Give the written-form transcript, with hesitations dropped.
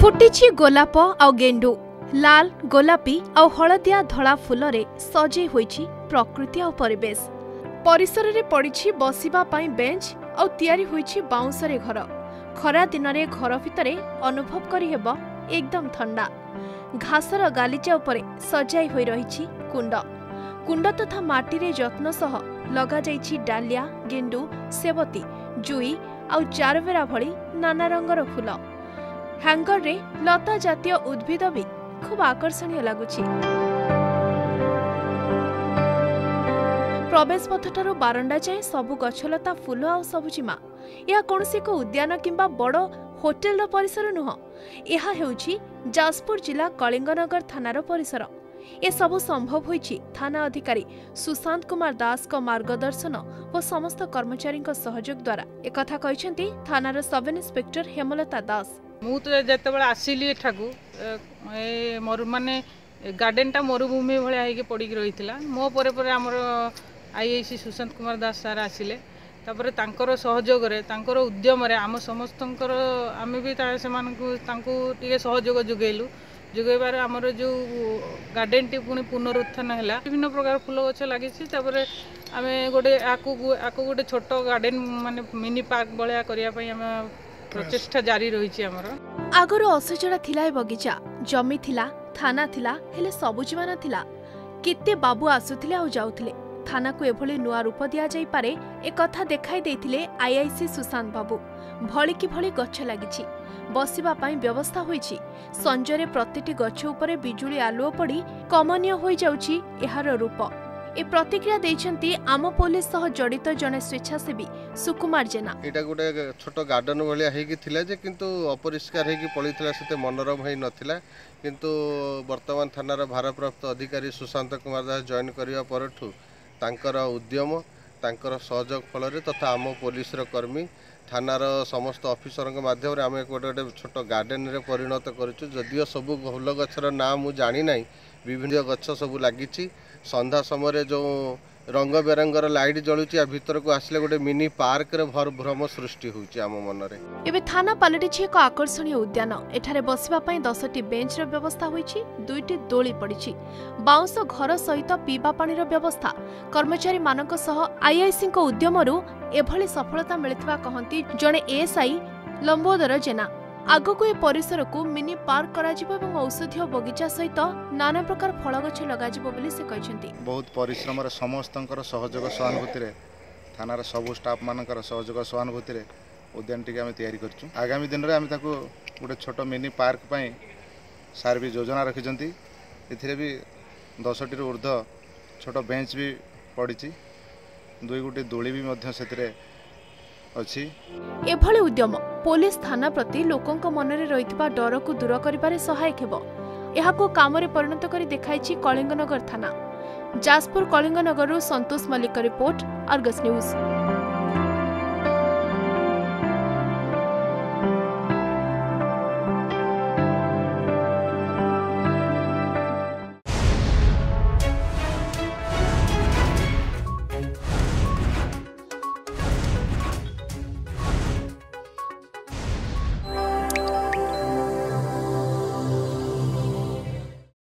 फुटिछि गोलाप आउ गेंडू लाल गोलापी आउ हलदिया धला फुलरे सजे होइछि प्रकृति आउ परिवेश। परिसर रे पड़िछि बसिबा पाई बेंच आउ तयारी होइछि बाउंसरे घर। खरा दिन रे घर भितरे अनुभव करि हेबो एकदम ठंडा। घासर गालीचा उपरे सजाई होई रहिछि कुंड। कुंड तथा माटी रे जत्न सह लगा जाइछि डालिया गेंडू सेवती जुई आउ चारवेरा भली नाना रंगर फूल। हैंगर रे लता जातीय उद्भिद भी खूब आकर्षणीय लगुछि। प्रवेश पथठारु बारंडा जाए सबु गछलता फूल आ सबुजिमा। यह कौनसी को उद्यान किंबा बड़ होटेल रो परिसर नुह। यह हेउछि जाजपुर जिला कलिंगनगर थानार परिसर। ए सबु संभव होइछि थाना अधिकारी सुशांत कुमार दास को मार्गदर्शन और समस्त कर्मचारी सहयोग द्वारा। एक कथा कहिसेंती थानार सब इन्स्पेक्टर हेमलता दास। मु तो जते बेला आसिली एठाकू माने गार्डन टा मरुभूमि भलिया हेके पड़ी रहितला। मो परे परे हमर आईआईसी सुशांत कुमार दास सार आसिले। तापर तांकर सहयोग रे तांकर उद्यम रे आम समस्तंकर आमे भी तांकू टिके सहयोग जुगेलु। जुगेबार आमर जो गार्डन टी पुणी पुनरुत्थान है विभिन्न प्रकार फूल गछ लगी। आमे गोटे आकु गोटे छोट गार्डन माने मिनी पार्क भलिया करिया पई आमे प्रचेष्टा जारी रही। आगर असजड़ा थिला ए बगीचा जमी थिला थाना थिला हेले सबुजिमा नथिला। केते बाबू आसुथिले आ जाउथिले। थाना को एभली नुआ रूप दिया जाई पारे ए कथा देखाई देथिले आईआईसी सुशांत बाबू। भली कि भली गछ लागिछि बसिबा पाई व्यवस्था होईछि। संजरे प्रतिटी गछ उपरे बिजुली आलुओ पड़ी कमनीय होई जाउछि एहार रूप। ए प्रतिक्रिया दैछंती आम पुलिस सह जड़ित जने स्वेच्छासेवी सुकुमार जेना। एटा गोटे छोट गार्डन भलिया हेकी थिला जे किंतु अपरिष्कार हेकी पड़ीथिला सेते मनोरम हेई नथिला। किंतु वर्तमान थानार भारप्राप्त अधिकारी सुशांत कुमार दास जॉइन करिया परठु तांकर उद्यम तांकर सहयोग फल तथा आम पुलिस कर्मी थानार समस्त ऑफिसर माध्यम आम गोटे छोट गार्डन रे परिणत करूँ। जदियो सबू फूल गछर ना मु जानी ना विभिन्न गछ सबू लगी। संध्या समय जो रंग बेरंगर लाइट जलुची भितर को आसले गोटे मिनी पार्क रे भर भ्रम सृष्टि होउची आम मन रे। एबे थाना पालटिछि एक आकर्षणीय उद्यान। एठारे बसिबा पई 10टी बेंच रो व्यवस्था होईछि। 2टी दोली पड़िछि। बाउंस घर सहित पीबा पानी रो व्यवस्था। कर्मचारी मानक सह आईआईसी को उद्यमरु एभली सफलता मिलितबा कहंती जणे एएसआई लंबोदर जेना। आगको ए परिसर को मिनी पार्क करा जिवो एवं औषधीय बगीचा सहित नाना प्रकार फल गछ लगा जिवो बोली से कहिसेंती। बहुत परिश्रम रे समस्तंकर सहयोग सहानुभूति रे थानार सब स्टाफ मानकर सहयोग सहानुभूति रे उद्यान टिके आमे तयारी करछु। आगामी दिन रे आमे ताको गोटे छोट मिनी पार्क पई सार भी योजना रखिजंती। एथिरे भी 10टी रो ऊर्ध्व छोट बेंच भी पड़िछि। 2 गोटे दोली भी मध्य सेतरे अछि। एभली उद्यम पुलिस थाना प्रति लोकंक मनरे रहितबा डर को दूर करिबारे सहायक हेबो। एहाको कामरे परिणत करी देखाइछि कलिंगनगर थाना। जाजपुर कलिंगनगरु Santosh Mallik report, Argus news.